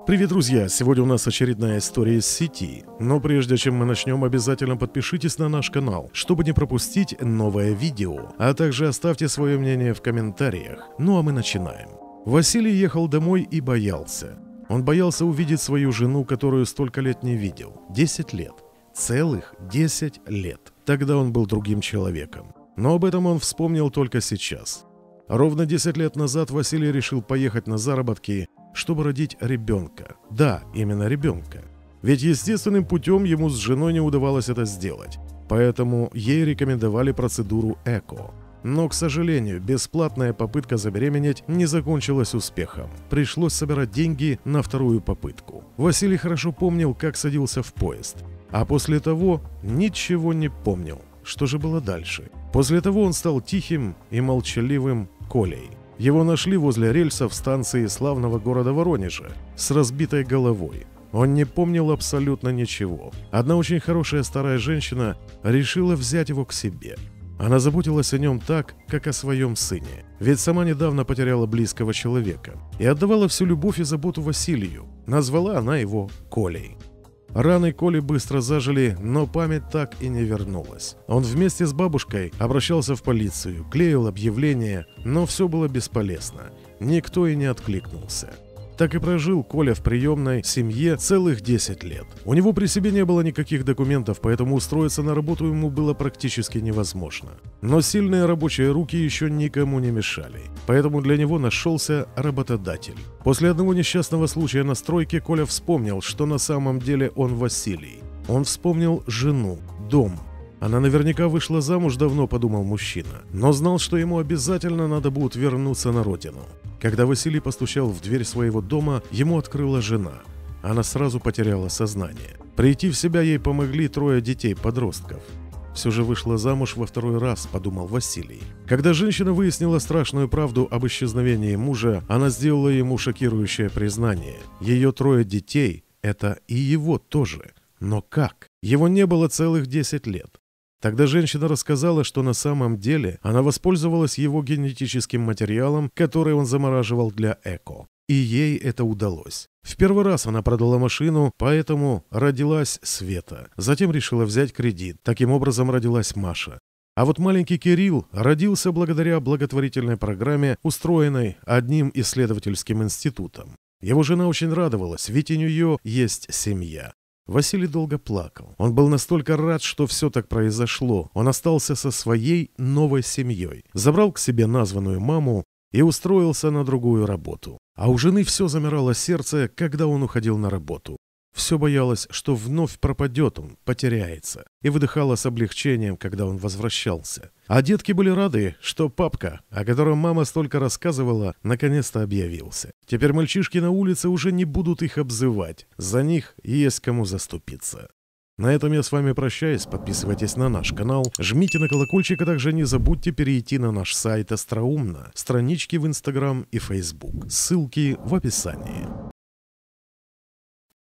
Привет, друзья! Сегодня у нас очередная история из сети. Но прежде чем мы начнем, обязательно подпишитесь на наш канал, чтобы не пропустить новое видео. А также оставьте свое мнение в комментариях. Ну а мы начинаем. Василий ехал домой и боялся. Он боялся увидеть свою жену, которую столько лет не видел. 10 лет. Целых 10 лет. Тогда он был другим человеком. Но об этом он вспомнил только сейчас. Ровно 10 лет назад Василий решил поехать на заработки, чтобы родить ребенка. Да, именно ребенка. Ведь естественным путем ему с женой не удавалось это сделать. Поэтому ей рекомендовали процедуру ЭКО. Но, к сожалению, бесплатная попытка забеременеть не закончилась успехом. Пришлось собирать деньги на вторую попытку. Василий хорошо помнил, как садился в поезд. А после того ничего не помнил. Что же было дальше? После того он стал тихим и молчаливым Колей. Его нашли возле рельсов станции славного города Воронежа с разбитой головой. Он не помнил абсолютно ничего. Одна очень хорошая старая женщина решила взять его к себе. Она заботилась о нем так, как о своем сыне. Ведь сама недавно потеряла близкого человека. И отдавала всю любовь и заботу Василию. Назвала она его Колей. Раны Коли быстро зажили, но память так и не вернулась. Он вместе с бабушкой обращался в полицию, клеил объявления, но все было бесполезно. Никто и не откликнулся. Так и прожил Коля в приемной семье целых 10 лет. У него при себе не было никаких документов, поэтому устроиться на работу ему было практически невозможно. Но сильные рабочие руки еще никому не мешали. Поэтому для него нашелся работодатель. После одного несчастного случая на стройке Коля вспомнил, что на самом деле он Василий. Он вспомнил жену, дом. Она наверняка вышла замуж давно, подумал мужчина, но знал, что ему обязательно надо будет вернуться на родину. Когда Василий постучал в дверь своего дома, ему открыла жена. Она сразу потеряла сознание. Прийти в себя ей помогли 3 детей-подростков. Все же вышла замуж во 2-й раз, подумал Василий. Когда женщина выяснила страшную правду об исчезновении мужа, она сделала ему шокирующее признание. Ее 3 детей – это и его тоже. Но как? Его не было целых 10 лет. Тогда женщина рассказала, что на самом деле она воспользовалась его генетическим материалом, который он замораживал для ЭКО. И ей это удалось. В 1-й раз она продала машину, поэтому родилась Света. Затем решила взять кредит. Таким образом родилась Маша. А вот маленький Кирилл родился благодаря благотворительной программе, устроенной одним исследовательским институтом. Его жена очень радовалась, ведь у нее есть семья. Василий долго плакал. Он был настолько рад, что все так произошло. Он остался со своей новой семьей, забрал к себе названную маму и устроился на другую работу. А у жены все замирало сердце, когда он уходил на работу. Все боялась, что вновь пропадет он, потеряется, и выдыхала с облегчением, когда он возвращался. А детки были рады, что папка, о котором мама столько рассказывала, наконец-то объявился. Теперь мальчишки на улице уже не будут их обзывать, за них есть кому заступиться. На этом я с вами прощаюсь, подписывайтесь на наш канал, жмите на колокольчик, а также не забудьте перейти на наш сайт Остроумно, странички в Instagram и Facebook, ссылки в описании.